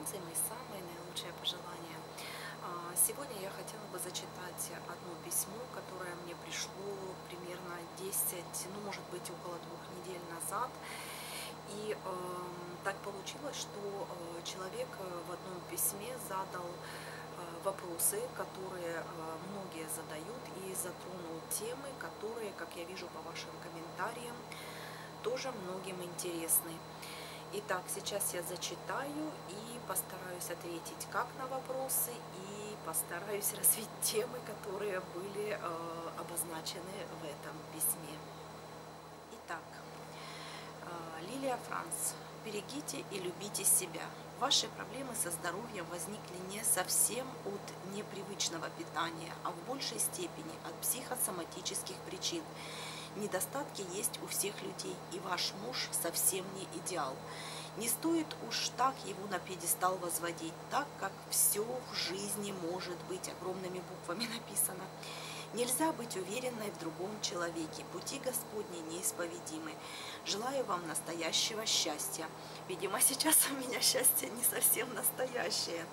Франции, мои самые наилучшие пожелания. Сегодня я хотела бы зачитать одно письмо, которое мне пришло примерно 10, ну может быть около 2 недель назад. И так получилось, что человек в одном письме задал вопросы, которые многие задают, и затронул темы, которые, как я вижу по вашим комментариям, тоже многим интересны. Итак, сейчас я зачитаю и постараюсь ответить как на вопросы, и постараюсь развить темы, которые были обозначены в этом письме. Итак, Лилия Франц. Берегите и любите себя. Ваши проблемы со здоровьем возникли не совсем от непривычного питания, а в большей степени от психосоматических причин. Недостатки есть у всех людей, и ваш муж совсем не идеал. Не стоит уж так его на пьедестал возводить, так как все в жизни может быть огромными буквами написано. Нельзя быть уверенной в другом человеке, пути Господни неисповедимы. Желаю вам настоящего счастья. Видимо, сейчас у меня счастье не совсем настоящее.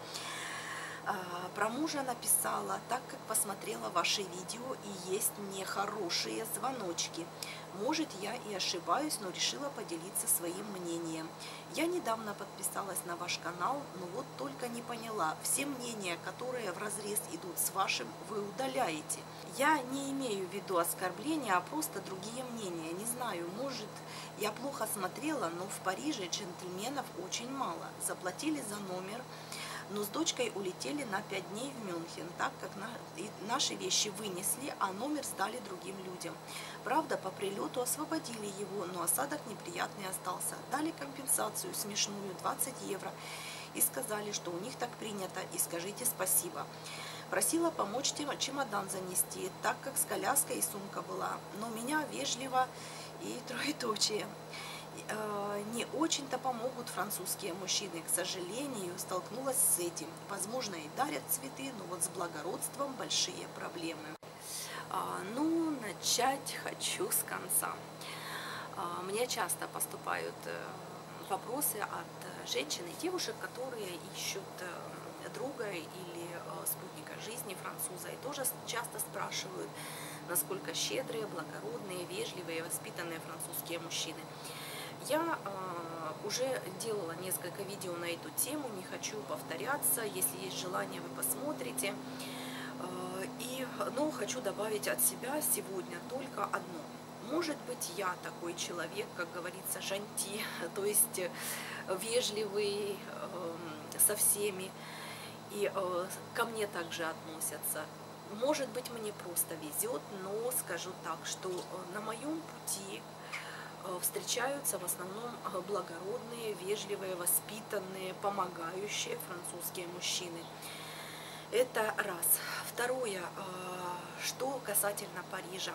Про мужа написала, так как посмотрела ваши видео и есть нехорошие звоночки. Может, я и ошибаюсь, но решила поделиться своим мнением. Я недавно подписалась на ваш канал, но вот только не поняла, все мнения, которые вразрез идут с вашим, вы удаляете. Я не имею в виду оскорбления, а просто другие мнения. Не знаю, может, я плохо смотрела, но в Париже джентльменов очень мало. Заплатили за номер, но с дочкой улетели на 5 дней в Мюнхен, так как наши вещи вынесли, а номер сдали другим людям. Правда, по прилету освободили его, но осадок неприятный остался. Дали компенсацию смешную 20 евро и сказали, что у них так принято, и скажите спасибо. Просила помочь чемодан занести, так как с коляской и сумка была, но меня вежливо и троеточие. Не очень-то помогут французские мужчины. К сожалению, столкнулась с этим. Возможно, и дарят цветы, но вот с благородством большие проблемы. Ну, начать хочу с конца. Мне часто поступают вопросы от женщин и девушек, которые ищут друга или спутника жизни француза, и тоже часто спрашивают, насколько щедрые, благородные, вежливые, воспитанные французские мужчины. Я уже делала несколько видео на эту тему, не хочу повторяться. Если есть желание, вы посмотрите. Но хочу добавить от себя сегодня только одно. Может быть, я такой человек, как говорится, жанти, то есть вежливый со всеми, и ко мне также относятся. Может быть, мне просто везет, но скажу так, что на моем пути встречаются в основном благородные, вежливые, воспитанные, помогающие французские мужчины. Это раз. Второе, что касательно Парижа.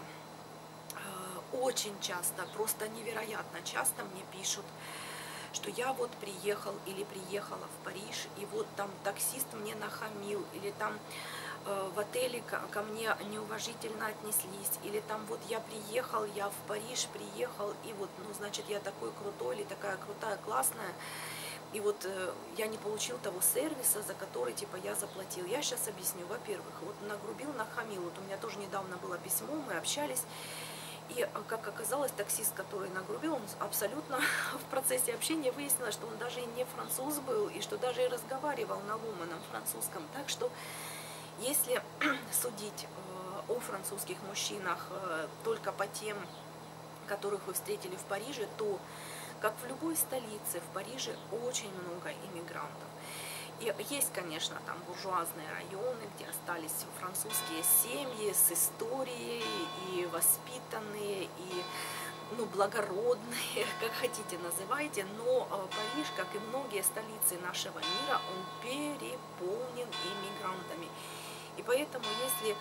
Очень часто, просто невероятно часто мне пишут, что я вот приехал или приехала в Париж, и вот там таксист мне нахамил, или там в отеле ко мне неуважительно отнеслись, или там вот я приехал, я в Париж приехал, и вот, ну, значит, я такой крутой или такая крутая, классная, и вот я не получил того сервиса, за который, типа, я заплатил. Я сейчас объясню. Во-первых, вот нагрубил, нахамил. Вот у меня тоже недавно было письмо, мы общались, и, как оказалось, таксист, который нагрубил, он абсолютно в процессе общения выяснилось, что он даже и не француз был, и что даже и разговаривал на ломаном французском. Так что, если судить о французских мужчинах только по тем, которых вы встретили в Париже, то, как в любой столице, в Париже очень много иммигрантов. И есть, конечно, там буржуазные районы, где остались французские семьи с историей, и воспитанные, и, ну, благородные, как хотите называйте, но Париж, как и многие столицы нашего мира, он переполнен иммигрантами. И поэтому, если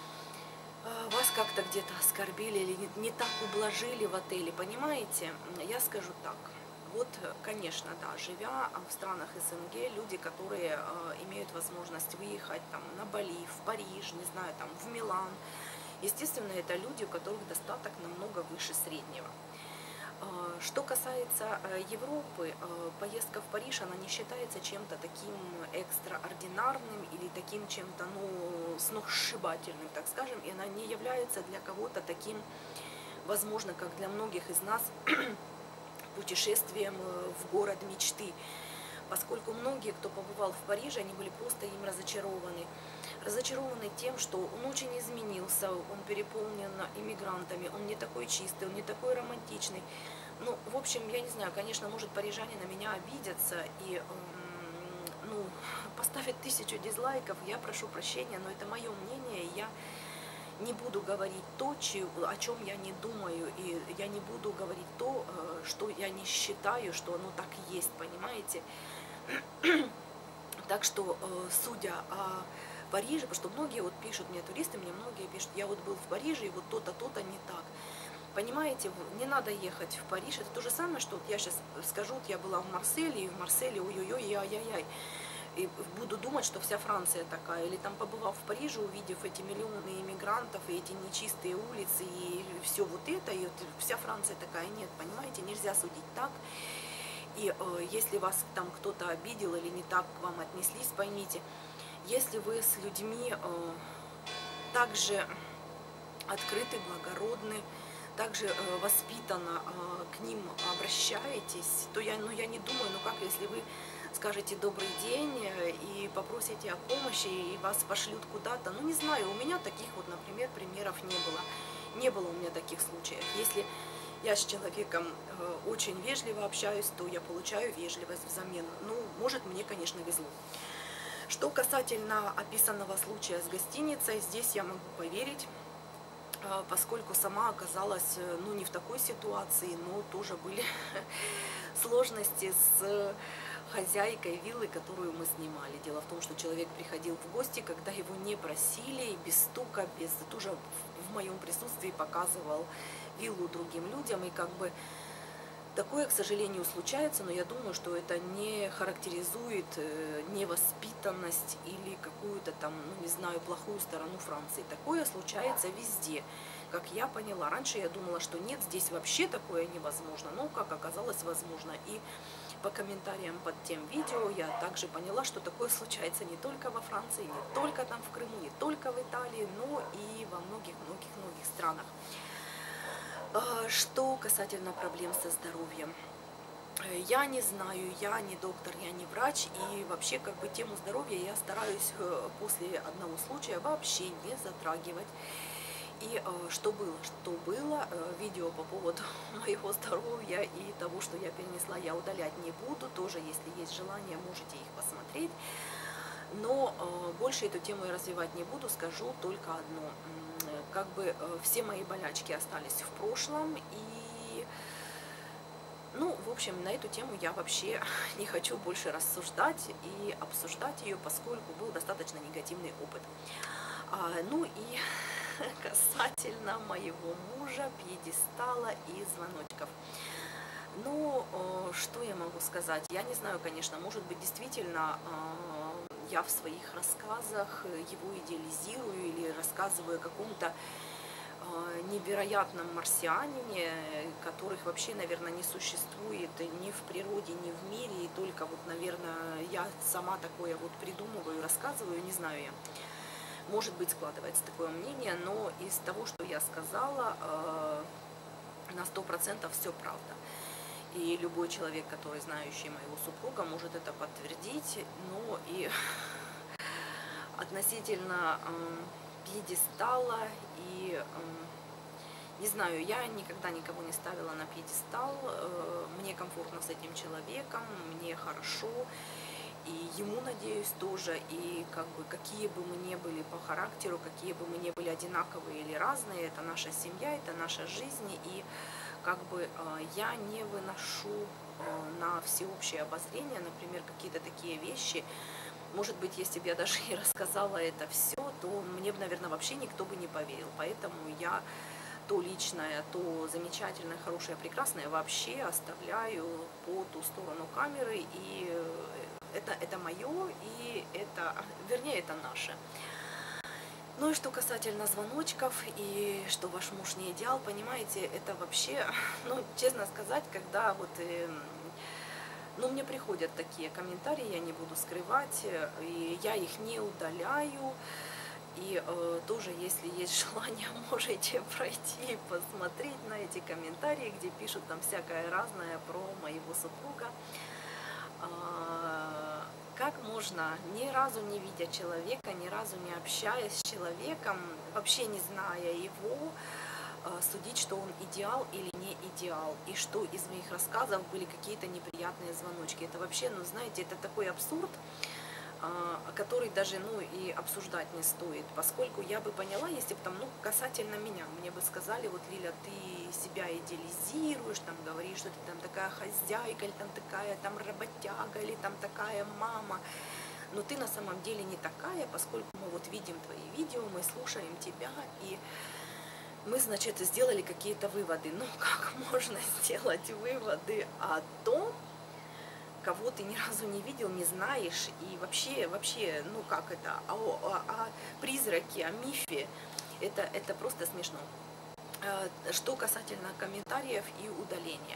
вас как-то где-то оскорбили или не так ублажили в отеле, понимаете, я скажу так. Вот, конечно, да, живя в странах СНГ, люди, которые имеют возможность выехать там на Бали, в Париж, не знаю, там в Милан, естественно, это люди, у которых достаток намного выше среднего. Что касается Европы, поездка в Париж, она не считается чем-то таким экстраординарным или таким чем-то, ну, сногсшибательным, так скажем, и она не является для кого-то таким, возможно, как для многих из нас, путешествием в город мечты. Поскольку многие, кто побывал в Париже, они были просто им разочарованы. Разочарованы тем, что он очень изменился, он переполнен иммигрантами, он не такой чистый, он не такой романтичный. Ну, в общем, я не знаю, конечно, может, парижане на меня обидятся и ну, поставят 1000 дизлайков, я прошу прощения, но это мое мнение, и я не буду говорить то, о чем я не думаю, и я не буду говорить то, что я не считаю, что оно так и есть, понимаете? Так что, судя о Париже, потому что многие вот пишут мне, туристы мне многие пишут, я вот был в Париже, и вот то-то, то-то не так. Понимаете, не надо ехать в Париж, это то же самое, что вот я сейчас скажу, вот я была в Марселе, и в Марселе, ой-ой-ой, ай-яй-яй, и буду думать, что вся Франция такая, или там побывав в Париже, увидев эти миллионы иммигрантов, и эти нечистые улицы, и все вот это, и вот вся Франция такая, нет, понимаете, нельзя судить так. И если вас там кто-то обидел или не так к вам отнеслись, поймите, если вы с людьми также открыты, благородны, также воспитанно к ним обращаетесь, то я не думаю, ну как, если вы скажете добрый день и попросите о помощи, и вас пошлют куда-то, ну не знаю, у меня таких вот, например, примеров не было. Не было у меня таких случаев. Если я с человеком очень вежливо общаюсь, то я получаю вежливость взамен. Ну, может, мне, конечно, везло. Что касательно описанного случая с гостиницей, здесь я могу поверить, поскольку сама оказалась, ну, не в такой ситуации, но тоже были сложности с хозяйкой виллы, которую мы снимали. Дело в том, что человек приходил в гости, когда его не просили, без стука, без, тоже в моем присутствии показывал виллу другим людям, и как бы такое, к сожалению, случается, но я думаю, что это не характеризует невоспитанность или какую-то там, ну, не знаю, плохую сторону Франции. Такое случается везде. Как я поняла, раньше я думала, что нет, здесь вообще такое невозможно, но, как оказалось, возможно. И по комментариям под тем видео я также поняла, что такое случается не только во Франции, не только там в Крыму, не только в Италии, но и во многих-многих-многих странах. Что касательно проблем со здоровьем. Я не знаю, я не доктор, я не врач, и вообще как бы тему здоровья я стараюсь после одного случая вообще не затрагивать. И что было, видео по поводу моего здоровья и того, что я перенесла, я удалять не буду, тоже, если есть желание, можете их посмотреть. Но больше эту тему я развивать не буду, скажу только одно. Как бы все мои болячки остались в прошлом, и, ну, в общем, на эту тему я вообще не хочу больше рассуждать и обсуждать ее, поскольку был достаточно негативный опыт. Ну и касательно моего мужа, пьедестала и звоночков. Ну, что я могу сказать? Я не знаю, конечно, может быть, действительно, я в своих рассказах его идеализирую или рассказываю о каком-то невероятном марсианине, которых вообще, наверное, не существует ни в природе, ни в мире, и только вот, наверное, я сама такое вот придумываю, рассказываю, не знаю я. Может быть, складывается такое мнение, но из того, что я сказала, на 100% все правда. И любой человек, который знающий моего супруга, может это подтвердить. Но и относительно пьедестала и, не знаю, я никогда никого не ставила на пьедестал. Мне комфортно с этим человеком, мне хорошо. И ему, надеюсь, тоже. И как бы какие бы мы ни были по характеру, какие бы мы ни были одинаковые или разные, это наша семья, это наша жизнь. И как бы я не выношу на всеобщее обозрение, например, какие-то такие вещи. Может быть, если бы я даже и рассказала это все, то мне бы, наверное, вообще никто бы не поверил. Поэтому я то личное, то замечательное, хорошее, прекрасное вообще оставляю по ту сторону камеры. И это мое, и это, вернее, это наше. Ну и что касательно звоночков и что ваш муж не идеал, понимаете, это вообще, ну, честно сказать, когда вот, ну, мне приходят такие комментарии, я не буду скрывать, и я их не удаляю. И тоже, если есть желание, можете пройти и посмотреть на эти комментарии, где пишут там всякое разное про моего супруга. Как можно, ни разу не видя человека, ни разу не общаясь с человеком, вообще не зная его, судить, что он идеал или не идеал, и что из моих рассказов были какие-то неприятные звоночки. Это вообще, ну, знаете, это такой абсурд, который даже, ну, и обсуждать не стоит, поскольку я бы поняла, если бы там, ну, касательно меня, мне бы сказали, вот, Лиля, ты себя идеализируешь, там, говоришь, что ты там такая хозяйка, или там такая там работяга, или там такая мама, но ты на самом деле не такая, поскольку мы вот видим твои видео, мы слушаем тебя, и мы, значит, сделали какие-то выводы. Ну, как можно сделать выводы о том, кого ты ни разу не видел, не знаешь, и вообще, ну как это, о призраке, о мифе, это просто смешно. Что касательно комментариев и удаления.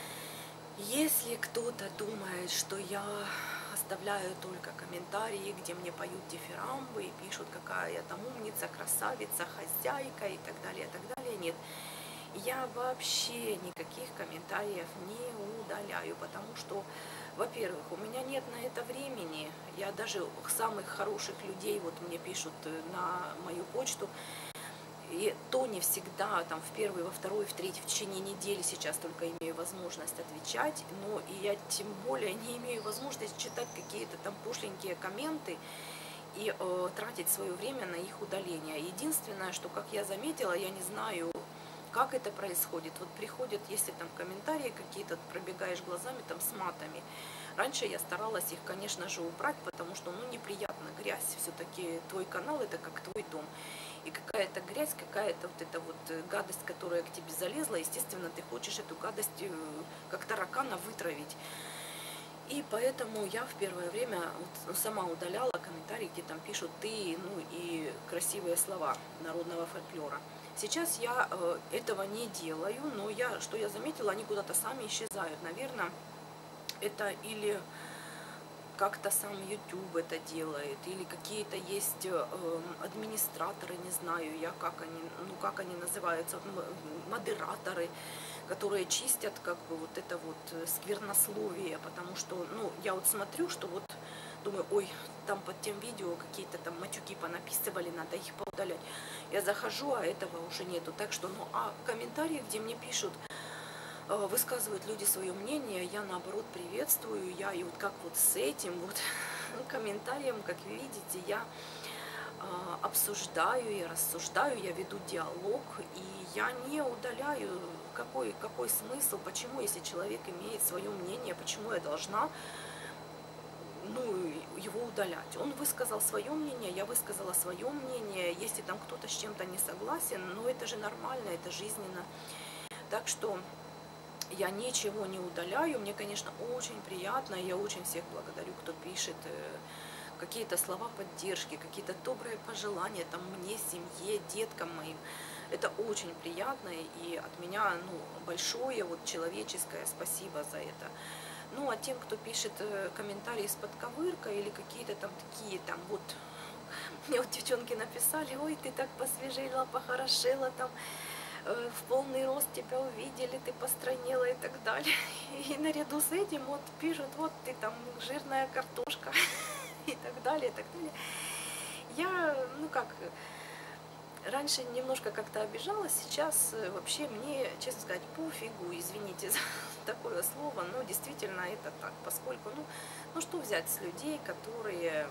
Если кто-то думает, что я оставляю только комментарии, где мне поют дифирамбы и пишут, какая я там умница, красавица, хозяйка и так далее, нет. Я вообще никаких комментариев не удаляю, потому что, во-первых, у меня нет на это времени. Я даже самых хороших людей, вот мне пишут на мою почту, и то не всегда, там, в первый, во второй, в третий, в течение недели сейчас только имею возможность отвечать, но и я тем более не имею возможности читать какие-то там пошленькие комменты и тратить свое время на их удаление. Единственное, что, как я заметила, я не знаю, как это происходит. Вот приходят, если там комментарии какие-то, пробегаешь глазами там с матами. Раньше я старалась их, конечно же, убрать, потому что, ну, неприятно, грязь. Все-таки твой канал — это как твой дом. И какая-то грязь, какая-то вот эта вот гадость, которая к тебе залезла, естественно, ты хочешь эту гадость как таракана вытравить. И поэтому я в первое время вот сама удаляла комментарии, где там пишут ты, ну и красивые слова народного фольклора. Сейчас я этого не делаю, но что я заметила, они куда-то сами исчезают. Наверное, это или как-то сам YouTube это делает, или какие-то есть администраторы, не знаю я, как они называются, модераторы, которые чистят как бы вот это вот сквернословие, потому что, ну, я вот смотрю, что вот думаю, ой, там под тем видео какие-то там матюки понаписывали, надо их поудалять. Я захожу, а этого уже нету. Так что, ну, а комментарии, где мне пишут, высказывают люди свое мнение, я наоборот приветствую, я и вот как вот с этим вот комментарием, как видите, я обсуждаю, я рассуждаю, я веду диалог, и я не удаляю, какой смысл, почему, если человек имеет свое мнение, почему я должна, ну, его удалять. Он высказал свое мнение, я высказала свое мнение, если там кто-то с чем-то не согласен, ну, это же нормально, это жизненно. Так что я ничего не удаляю, мне, конечно, очень приятно, я очень всех благодарю, кто пишет какие-то слова поддержки, какие-то добрые пожелания там мне, семье, деткам моим. Это очень приятно, и от меня, ну, большое вот человеческое спасибо за это. Ну, а тем, кто пишет комментарии с подковыркой или какие-то там такие, там вот, мне вот девчонки написали, ой, ты так посвежела, похорошела, там, в полный рост тебя увидели, ты постройнела и так далее. И наряду с этим вот пишут, вот ты там жирная картошка и так далее, и так далее. Я, ну как, раньше немножко как-то обижалась, сейчас вообще мне, честно сказать, пофигу, извините за такое слово, но действительно это так, поскольку, ну что взять с людей, которые,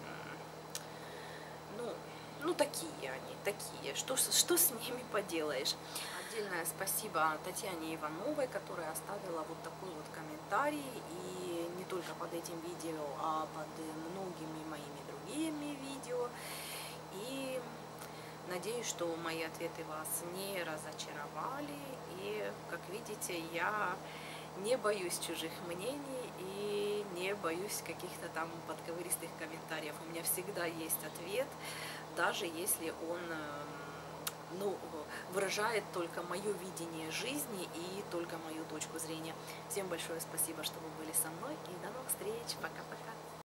ну такие они, такие, что с ними поделаешь. Отдельное спасибо Татьяне Ивановой, которая оставила вот такой вот комментарий, и не только под этим видео, а под многими моими другими видео. И надеюсь, что мои ответы вас не разочаровали, и, как видите, я не боюсь чужих мнений и не боюсь каких-то там подковыристых комментариев. У меня всегда есть ответ, даже если он ну, выражает только мое видение жизни и только мою точку зрения. Всем большое спасибо, что вы были со мной, и до новых встреч. Пока-пока.